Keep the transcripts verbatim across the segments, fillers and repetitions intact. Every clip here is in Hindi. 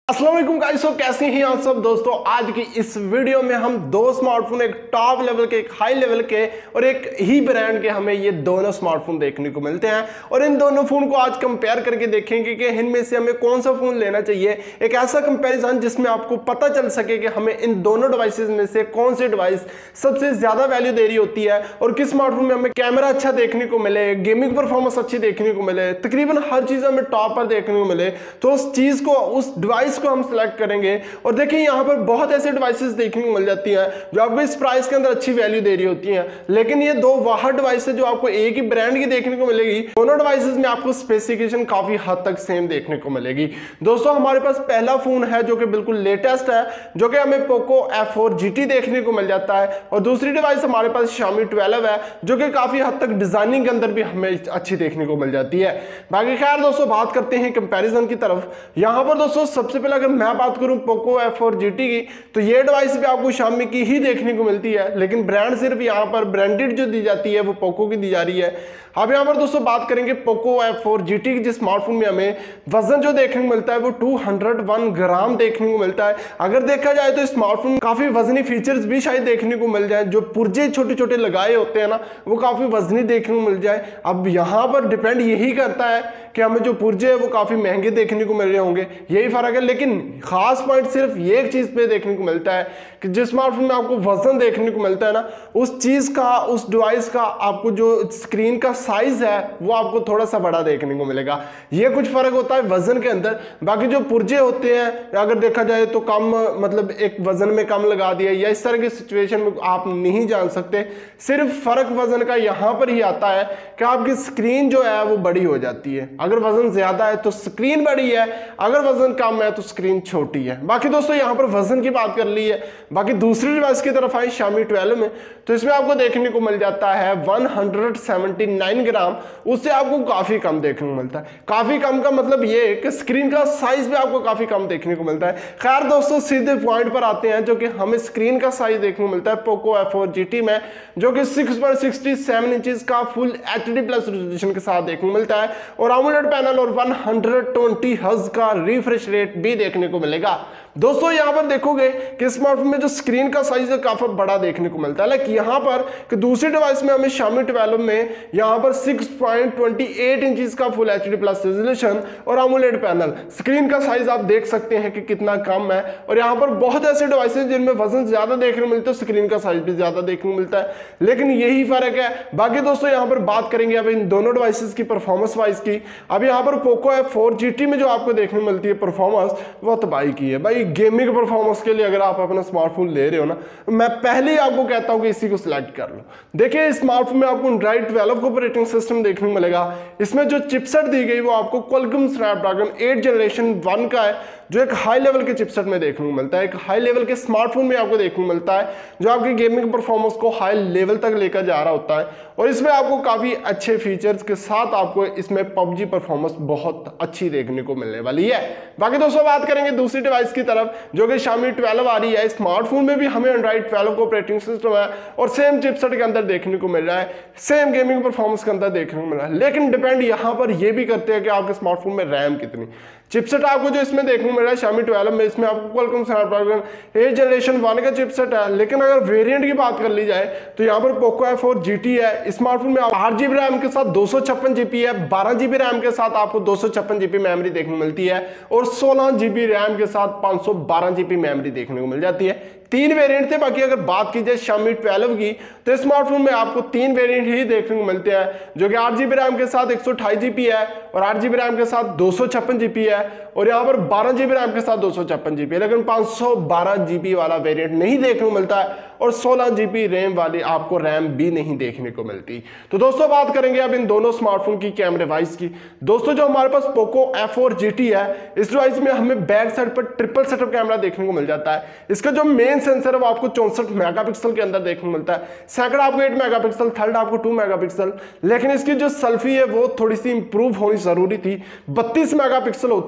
अस्सलाम वालेकुम गाइस, तो कैसे हैं आप सब दोस्तों। आज की इस वीडियो में हम दो स्मार्टफोन, एक टॉप लेवल के, एक हाई लेवल के और एक ही ब्रांड के हमें ये दोनों स्मार्टफोन देखने को मिलते हैं और इन दोनों फोन को आज कंपेयर करके देखेंगे कि इनमें से हमें कौन सा फोन लेना चाहिए। एक ऐसा कंपैरिजन जिसमें आपको पता चल सके कि हमें इन दोनों डिवाइसेस में से कौन सी डिवाइस सबसे ज्यादा वैल्यू दे रही होती है और किस स्मार्टफोन में हमें कैमरा अच्छा देखने को मिले, गेमिंग परफॉर्मेंस अच्छी देखने को मिले, तकरीबन हर चीज हमें टॉप पर देखने को मिले। तो उस चीज को, उस डिवाइस को हम सिलेक्ट करेंगे। और देखिए यहाँ पर बहुत ऐसे डिवाइसेस देखने को मिल जाती हैं जो आपको इस प्राइस के अंदर अच्छी वैल्यू दे रही होती हैं, लेकिन ये दो वाह डिवाइस है जो आपको एक ही ब्रांड की देखने को मिलेगी। दोनों डिवाइसेस में आपको स्पेसिफिकेशन काफी हद तक सेम देखने को मिलेगी। दोस्तों हमारे पास पहला फोन है जो कि बिल्कुल लेटेस्ट है, जो कि हमें Poco F four G T देखने को मिल जाता है और दूसरी डिवाइस हमारे पास शामी ट्वेल्व है जो कि काफी हद तक डिजाइनिंग के अंदर भी हमें अच्छी देखने को मिल जाती है। बाकी खैर दोस्तों बात करते हैं कंपैरिजन की तरफ। यहां पर दोस्तों सबसे पहले अगर मैं बात करूं Poco F four G T की, तो ये डिवाइस भी आपको शामी की ही देखने को मिलती है, लेकिन ब्रांड सिर्फ यहां पर ब्रांडेड जो दी जाती है वो पोको की दी जा रही है। अब यहां पर दोस्तों बात करेंगे Poco F four G T की, जिस स्मार्टफोन में हमें वजन जो देखने को मिलता है वो दो सौ एक ग्राम देखने को मिलता है। अगर देखा जाए तो स्मार्टफोन काफी वजनी फीचर्स भी शायद देखने को मिल जाए, जो पुर्जे छोटे छोटे लगाए होते हैं ना वो काफी वजनी देखने को मिल जाए। अब यहां पर डिपेंड यही करता है कि हमें जो पुर्जे है वो काफी महंगे देखने को मिल रहे होंगे, यही फर्क है। लेकिन खास पॉइंट सिर्फ ये एक चीज पे देखने को मिलता है कि जिस स्मार्टफोन में आपको वजन देखने को मिलता है ना, उस चीज का, उस डिवाइस का आपको जो स्क्रीन का साइज है वो आपको थोड़ा सा बड़ा देखने को मिलेगा। ये कुछ फर्क होता है वजन के अंदर। बाकी जो पुर्जे होते हैं अगर देखा जाए तो कम, मतलब एक वजन में कम लगा दिया या इस तरह की सिचुएशन में आप नहीं जान सकते। सिर्फ फर्क वजन का यहां पर ही आता है कि आपकी स्क्रीन जो है वो बड़ी हो जाती है। अगर वजन ज्यादा है तो स्क्रीन बड़ी है, अगर वजन कम है तो स्क्रीन छोटी है। बाकी दोस्तों यहां पर वजन की बात कर ली है। बाकी दूसरी डिवाइस की तरफ आए शामी ट्वेल्व में, तो इसमें आपको देखने को मिल जाता है एक सौ उन्यासी ग्राम, उससे आपको काफी कम देखने को मिलता है। काफी कम का मतलब ये कि स्क्रीन का साइज भी आपको काफी कम देखने को मिलता है। खैर दोस्तों सीधे पॉइंट पर आते हैं, जो कि हमें स्क्रीन का साइज देखने को मिलता है Poco F four G T में, जो कि six point six seven inches का full H D plus resolution के साथ देखने को मिलता है और AMOLED पैनल और एक सौ बीस हर्ट्ज का रिफ्रेश रेट भी देखने को मिलेगा। दोस्तों यहां पर देखोगे कि स्मार्टफोन में जो स्क्रीन का साइज है काफी बड़ा देखने को मिलता है, लेकिन यहां पर कि दूसरी डिवाइस में हमें शामी ट्वेल्व में यहां पर six point two eight inches का फुल एचडी प्लस रेजोल्यूशन और AMOLED पैनल, स्क्रीन का साइज आप देख सकते हैं कि कितना कम है। और यहां पर बहुत ऐसे डिवाइसेस जिनमें वजन ज्यादा देखने को मिलता है, स्क्रीन का साइज भी ज्यादा देखने को मिलता है, लेकिन यही फर्क है। बाकी दोस्तों यहां पर बात करेंगे अब इन दोनों डिवाइसेस की परफॉर्मेंस वाइज की। अब यहां पर Poco F four G T में जो आपको देखने को मिलती है परफॉर्मेंस वो तबाही की है भाई। गेमिंग परफॉर्मेंस के लिए अगर आप अपना स्मार्टफोन ले रहे हो ना, मैं पहले ही आपको कहता हूं कि इसी को सिलेक्ट कर लो। देखिए इस स्मार्टफोन में आपको एंड्रॉइड ट्वेल्व ऑपरेटिंग सिस्टम देखने को मिलेगा। इसमें जो चिपसेट दी गई वो आपको Qualcomm Snapdragon eight generation one का है, जो एक हाई लेवल के चिपसेट में देखने को मिलता है। एक हाई लेवल के स्मार्टफोन में आपको देखने को मिलता है जो आपकी गेमिंग परफॉर्मेंस को हाई लेवल तक लेकर जा रहा होता है और इसमें आपको काफी अच्छे फीचर्स के साथ आपको इसमें पबजी परफॉर्मेंस बहुत अच्छी देखने को मिलने वाली है। बाकी दोस्तों बात करेंगे दूसरी डिवाइस की तरफ, जो कि शामी ट्वेल्व आ रही है। स्मार्टफोन में भी हमें एंड्रॉइड ट्वेल्व का ऑपरेटिंग सिस्टम है और सेम चिपसेट के अंदर देखने को मिल रहा है, सेम गेमिंग परफॉर्मेंस के अंदर देखने को मिल रहा है। लेकिन डिपेंड यहां पर यह भी करते हैं कि आपके स्मार्टफोन में रैम कितनी। चिपसेट आपको जो इसमें देखने को मिल रहा है शामी ट्वेल्व में, इसमें आपको Qualcomm Snapdragon eight generation one का चिपसेट है, लेकिन अगर वेरिएंट की बात कर ली जाए तो यहाँ पर Poco F four G T है। स्मार्टफोन में आठ जीबी रैम के साथ दो सौ छप्पन जीबी है, बारह जीबी रैम के साथ आपको दो सौ छप्पन जीबी मेमोरी देखने को मिलती है और सोलह जीबी रैम के साथ पाँच सौ बारह जीबी मेमोरी देखने को मिल जाती है। तीन वेरिएंट थे। बाकी अगर बात की जाए शामी ट्वेल्व की तो स्मार्टफोन में आपको तीन वेरिएंट ही देखने को मिलते हैं, जो कि आठ जीबी रैम के साथ एक सौ अट्ठाईस जीबी है और आठ जीबी रैम के साथ दो सौ छप्पन जीबी है और यहाँ पर बारह जीबी रैम के साथ दो सौ छप्पन जीबी है। लेकिन पाँच सौ बारह जीबी वाला वेरिएंट नहीं देखने को मिलता है और सोलह जीबी रैम वाली आपको रैम भी नहीं देखने को मिलती। तो दोस्तों बात करेंगे अब इन दोनों स्मार्टफोन की कैमरे वाइज की। दोस्तों जो हमारे पास Poco F four G T है, इस डिवाइस में हमें बैक साइड पर ट्रिपल सेटअप कैमरा देखने को मिल जाता है। इसका जो मेन सेंसर है वो आपको चौसठ मेगापिक्सल के अंदर देखने को मिलता है, सेकंड आपको आठ मेगापिक्सल, थर्ड आपको दो मेगापिक्सल। लेकिन इसकी जो सेल्फी है वो थोड़ी सी इंप्रूव होनी जरूरी थी, बत्तीस मेगापिक्सल होती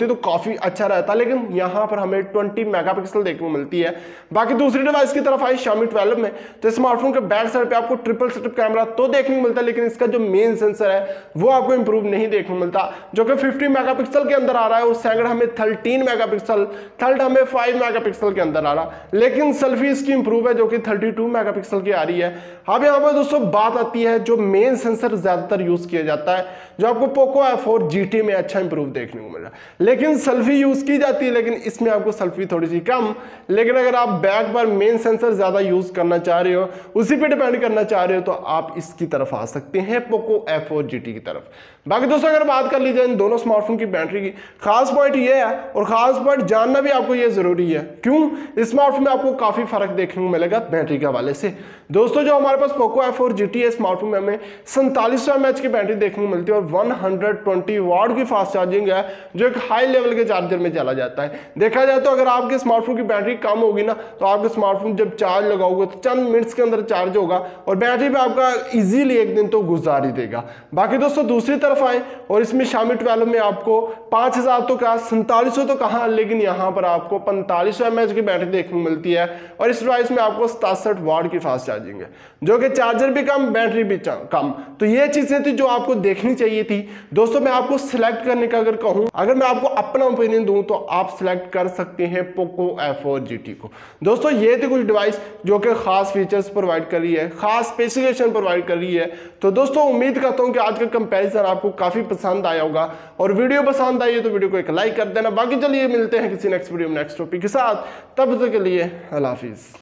होती तो काफी अच्छा रहता, लेकिन यहाँ पर हमें ट्वेंटी मेगापिक्सल देखने को मिलती है। बाकी दूसरी डिवाइस की तरफ आई Xiaomi ट्वेल्व में, तो स्मार्टफोन के बैक साइड पे आपको ट्रिपल सेटअप कैमरा तो देखने को मिलता है, लेकिन इसका जो मेन सेंसर है वो आपको इंप्रूव नहीं देखने को मिलता, जो कि फिफ्टी मेगापिक्सल के अंदर आ रहा है और सेकंड हमें थर्टीन मेगापिक्सल, थर्ड हमें फाइव मेगापिक्सल के अंदर आ रहा, लेकिन सेल्फी इसकी इंप्रूव है जो कि थर्टी टू मेगापिक्सल की आ रही है। अब यहाँ पर दोस्तों बात आती है जो मेन सेंसर ज्यादातर यूज किया जाता है, जो आपको Poco F four G T में अच्छा इंप्रूव देखने को मिल रहा है, लेकिन सेल्फी यूज की जाती है, लेकिन इसमें आपको सेल्फी थोड़ी सी कम। लेकिन अगर आप बैक पर मेन सेंसर ज्यादा यूज करना चाह रहे हो, उसी पे डिपेंड करना चाह रहे हो, तो आप इसकी तरफ आ सकते हैं, Poco F four G T की तरफ। बाकी दोस्तों अगर बात कर ली जाए इन दोनों स्मार्टफोन की बैटरी की, खास पॉइंट ये है और खास पॉइंट जानना भी आपको ये जरूरी है, क्यों स्मार्टफोन में आपको काफी फर्क देखने को मिलेगा बैटरी के हवाले से। दोस्तों जो हमारे पास Poco F four G T है स्मार्टफोन में हमें सैंतालीस सौ एम एच की बैटरी देखने को मिलती है और वन हंड्रेड ट्वेंटी वाट की फास्ट चार्जिंग है, जो एक हाई लेवल के चार्जर में चला जाता है। देखा जाए तो अगर आपके स्मार्टफोन की बैटरी कम होगी ना, तो आपके स्मार्टफोन जब चार्ज लगाओगे तो चंद मिनट्स के अंदर चार्ज होगा और बैटरी पे आपका इजीली एक दिन तो गुजार ही देगा। बाकी दोस्तों दूसरी तरफ आए और इसमें Xiaomi ट्वेल्व में आपको पांच हजार तो कहा, सैंतालीस सौ तो कहा, लेकिन यहाँ पर आपको पैंतालीस सौ एम एच की बैटरी देखने को मिलती है और इस डिवाइस में आपको सतासठ वाट की फास्ट चार्जिंग है, जो कि चार्जर भी कम, बैटरी भी कम। तो ये चीजें थी जो आपको देखनी चाहिए थी। दोस्तों मैं आपको सिलेक्ट करने का अगर कहूं, अगर मैं आपको अपना ओपिनियन दूं, तो आप सिलेक्ट कर सकते हैं Poco F four G T को। दोस्तों ये थी कुछ डिवाइस जो कि खास फीचर्स प्रोवाइड कर रही है, खास स्पेसिफिकेशन प्रोवाइड कर रही है। तो दोस्तों उम्मीद करता हूं कि आज का कंपैरिजन आपको काफी पसंद आया होगा, और वीडियो पसंद आई है तो वीडियो को एक लाइक कर देना। बाकी चलिए मिलते हैं किसी नेक्स्ट वीडियो में नेक्स्ट टॉपिक के साथ, तब तक के लिए अल्लाह हाफिज।